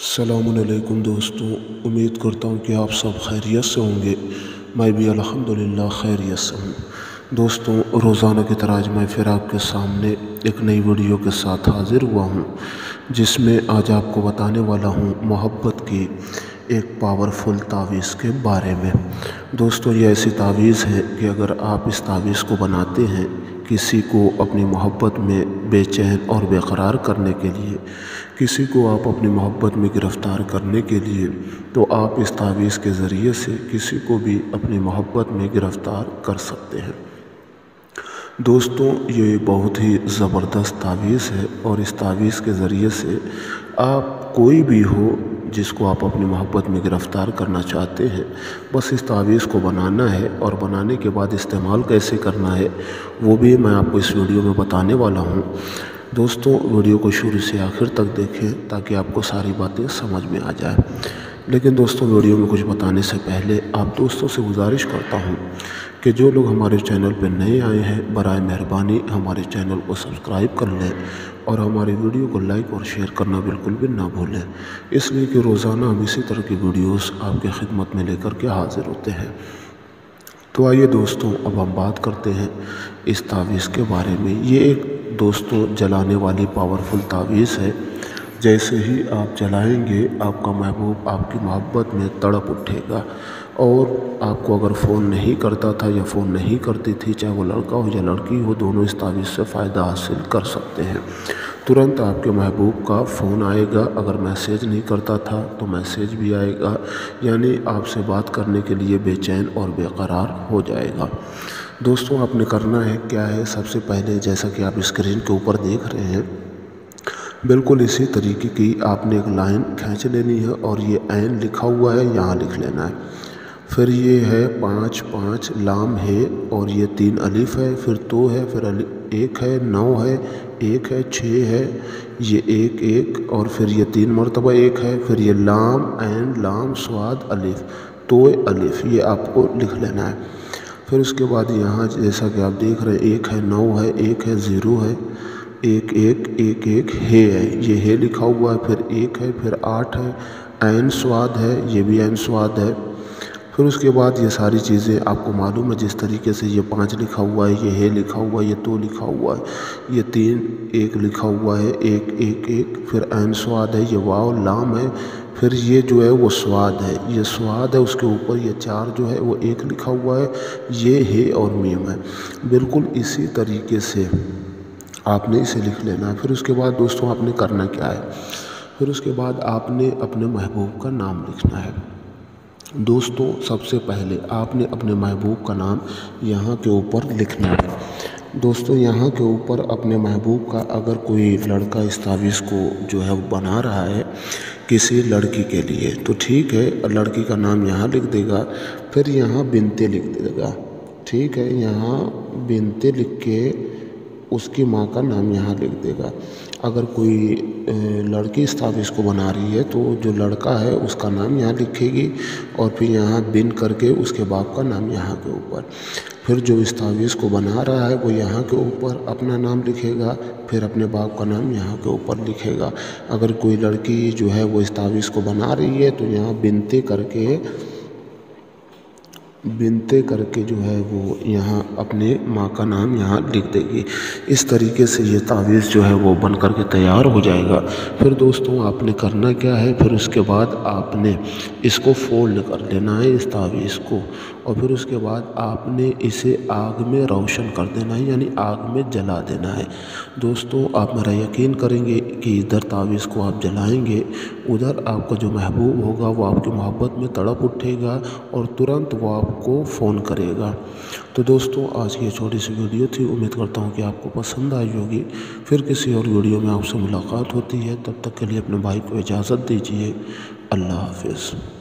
السلام علیکم دوستوں، امید کرتا ہوں کہ آپ سب خیریت سے ہوں گے۔ میں بھی الحمدللہ خیریت سے ہوں۔ دوستوں، روزانہ کی طرح آج میں پھر آپ کے سامنے ایک نئی ویڈیو کے ساتھ حاضر ہوا ہوں، جس میں آج آپ کو بتانے والا ہوں محبت کی ایک پاورفل تعویذ کے بارے میں۔ دوستوں، یہ ایسی تعویذ ہے کہ اگر آپ اس تعویذ کو بناتے ہیں کسی کو اپنی محبت میں بے چین اور بے قرار کرنے کے لیے، کسی کو آپ اپنی محبت میں گرفتار کرنے کے لیے، تو آپ اس تعویذ کے ذریعے سے کسی کو بھی اپنی محبت میں گرفتار کر سکتے ہیں۔ دوستوں، یہ بہت ہی زبردست تعویذ ہے اور اس تعویذ کے ذریعے سے آپ کوئی بھی ہو جس کو آپ اپنی محبت میں گرفتار کرنا چاہتے ہیں، بس اس تعویذ کو بنانا ہے، اور بنانے کے بعد استعمال کیسے کرنا ہے وہ بھی میں آپ کو اس ویڈیو میں بتانے والا ہوں۔ دوستوں، ویڈیو کو شروع سے آخر تک دیکھیں تاکہ آپ کو ساری باتیں سمجھ میں آ جائیں۔ لیکن دوستوں، ویڈیو میں کچھ بتانے سے پہلے آپ دوستوں سے گزارش کرتا ہوں کہ جو لوگ ہمارے چینل پہ نئے آئے ہیں، برائے مہربانی ہمارے چینل کو سبسکرائب کر لیں اور ہماری ویڈیو کو لائک اور شیئر کرنا بالکل بھی نہ بھولیں، اس لیے کہ روزانہ ہم اسی طرح کی ویڈیوز آپ کی خدمت میں لے کر کے حاضر ہوتے ہیں۔ تو آئیے دوستوں، اب ہم بات کرتے ہیں اس تعویذ کے بارے میں۔ یہ ایک دوستوں جلانے والی پاورفل تعویذ ہے۔ جیسے ہی آپ جلائیں گے، آپ کا محبوب آپ کی محبت میں تڑپ اٹھے گا، اور آپ کو اگر فون نہیں کرتا تھا یا فون نہیں کرتی تھی، چاہے وہ لڑکا ہو یا لڑکی ہو، دونوں اس تعویذ سے فائدہ حاصل کر سکتے ہیں۔ ترنت آپ کے محبوب کا فون آئے گا، اگر میسیج نہیں کرتا تھا تو میسیج بھی آئے گا، یعنی آپ سے بات کرنے کے لیے بے چین اور بے قرار ہو جائے گا۔ دوستوں، آپ نے کرنا ہے کیا ہے، سب سے پہلے جیسا کہ آپ اسکرین کے اوپر دیکھ رہے ہیں، بالکل اسی طریقے کی آپ نے ایک لائن کھینچ لینی ہے، اور یہ عین لکھا ہوا ہے یہاں لکھ لینا ہے۔ پھر یہ ہے 5 5 لام ہے، اور یہ 3 الف ہے، پھر تو ہے، پھر 1 ہے، 9 ہے، 1 ہے، 6 ہے، یہ 1 1، اور پھر یہ 3 مرتبہ 1 ہے، پھر یہ لام عین لام صاد الف تو الف، یہ آپ کو لکھ لینا ہے۔ پھر اس کے بعد یہاں جیسا کہ آپ دیکھ رہے ہیں 1 ہے، 9 ہے، 1 ہے، 0 ہے، 1 1 1 1 ہے، یہ ہے لکھا ہوا ہے، پھر 1 ہے، پھر 8 ہے، عین صاد ہے، یہ بھی عین صاد ہے۔ پھر اس کے بعد یہ ساری چیزیں آپ کو معلوم ہے، جس طریقے سے یہ 5 لکھا ہوا ہے، یہ ہے لکھا ہوا ہے، یہ تو لکھا ہوا ہے، یہ 3 1 لکھا ہوا ہے، 1 1 1، پھر عین صاد ہے، یہ واو لام ہے، پھر یہ جو ہے وہ صاد ہے، یہ صاد ہے، اس کے اوپر یہ 4 جو ہے وہ 1 لکھا ہوا ہے، یہ ہے اور میم ہے۔ بالکل اسی طریقے سے آپ نے اسے لکھ لینا ہے۔ پھر اس کے بعد دوستوں آپ نے کرنا کیا ہے، پھر اس کے بعد آپ نے اپنے محبوب کا نام لکھنا ہے۔ دوستوں، سب سے پہلے آپ نے اپنے محبوب کا نام یہاں کے اوپر لکھنا ہے۔ دوستوں، یہاں کے اوپر اپنے محبوب کا، اگر کوئی لڑکا اس تعویذ کو جو ہے وہ بنا رہا ہے کسی لڑکی کے لیے تو ٹھیک ہے، لڑکی کا نام یہاں لکھ دے گا، پھر یہاں بنتے لکھ دے گا، ٹھیک ہے، یہاں بنتے لکھ کے اس کی ماں کا نام یہاں لکھ دے گا۔ اگر کوئی لڑکی اس تعویذ کو بنا رہی ہے تو جو لڑکا ہے اس کا نام یہاں لکھے گی، اور پھر یہاں بن کر کے اس کے باپ کا نام یہاں کے اوپر۔ پھر جو اس تعویذ کو بنا رہا ہے وہ یہاں کے اوپر اپنا نام لکھے گا، پھر اپنے باپ کا نام یہاں کے اوپر لکھے گا۔ اگر کوئی لڑکی جو ہے وہ اس تعویذ کو بنا رہی ہے تو یہاں بنتے کر کے جو ہے وہ یہاں اپنے ماں کا نام یہاں لکھ دے گی۔ اس طریقے سے یہ تعویذ جو ہے وہ بن کر کے تیار ہو جائے گا۔ پھر دوستوں آپ نے کرنا کیا ہے، پھر اس کے بعد آپ نے اس کو فولڈ کر لینا ہے، اس تعویذ کو، اور پھر اس کے بعد آپ نے اسے آگ میں روشن کر دینا ہے، یعنی آگ میں جلا دینا ہے۔ دوستوں، آپ میرا یقین کریں گے کہ ادھر تعویذ کو آپ جلائیں گے، ادھر آپ کا جو محبوب ہوگا وہ آپ کی محبت میں تڑپ اٹھے گا، اور ترنت وہ آپ کو فون کرے گا۔ تو دوستوں، آج کی یہ چھوٹی سی ویڈیو تھی، امید کرتا ہوں کہ آپ کو پسند آئی ہوگی۔ پھر کسی اور ویڈیو میں آپ سے ملاقات ہوتی ہے، تب تک کے لیے اپنے بھائی کو اجازت دیجیے۔ اللہ حافظ۔